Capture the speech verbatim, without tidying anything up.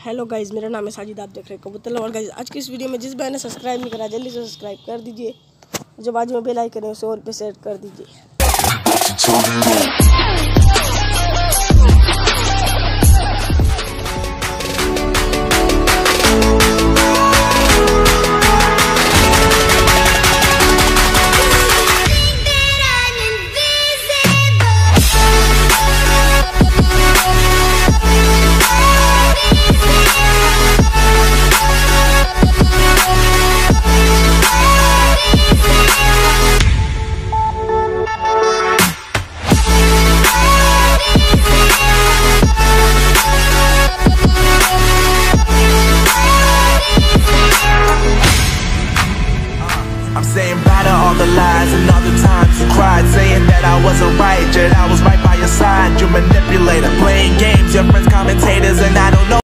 Hello guys, मेरा नाम है साजिद, आप देख रहे हैं कबूतर। और गाइज आज की इस वीडियो में जिस भाई ने सब्सक्राइब नहीं करा जल्दी से सब्सक्राइब कर दीजिए, जो बाजू में बेल आइकन है उसे ऑल पे सेट कर दीजिए।